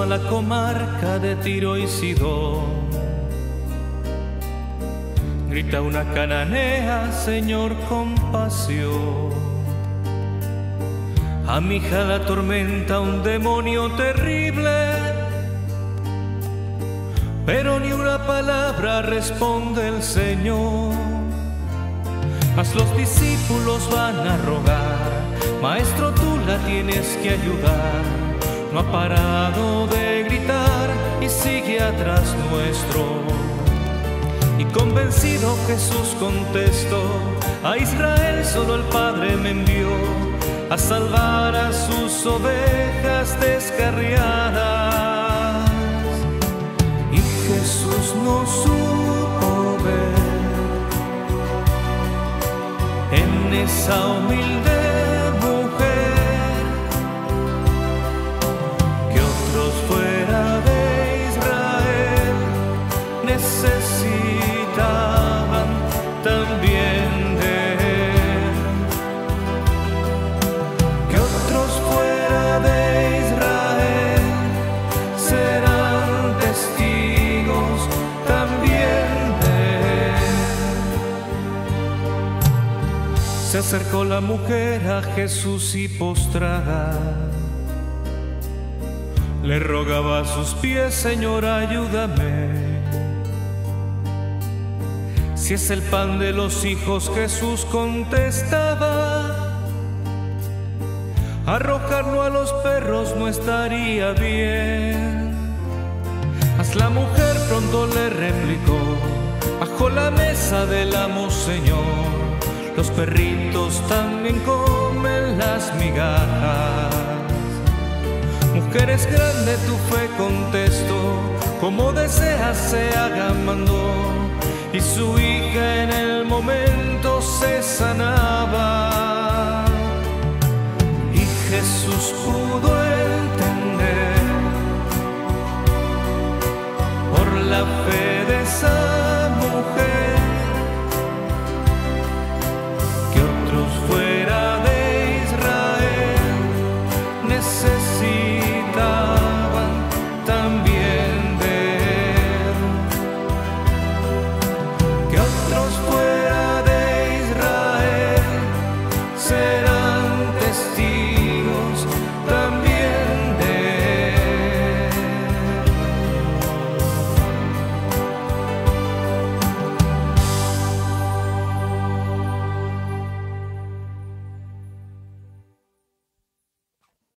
la comarca de Tiro y Sidón. Grita una cananea, Señor, compasión. A mi hija la tormenta un demonio terrible, pero ni una palabra responde el Señor. Mas los discípulos van a rogar: Maestro, tú la tienes que ayudar. No ha parado de gritar y sigue atrás nuestro. Y convencido Jesús contestó: a Israel solo el Padre me envió a salvar a sus ovejas descarriadas. Y Jesús no supo ver en esa humilde mujer que otros fuera de Israel necesitaban también de él, que otros fuera de Israel serán testigos también de él. Se acercó la mujer a Jesús y postrada le rogaba a sus pies: Señor, ayúdame. Si es el pan de los hijos, Jesús contestaba, arrojarlo a los perros no estaría bien. Mas la mujer pronto le replicó: bajo la mesa del amo, Señor, los perritos también comen las migajas. Mujer, es grande tu fe, contestó, como deseas se haga, mandó. Y su hija en el momento se sanaba. Y Jesús pudo entender por la fe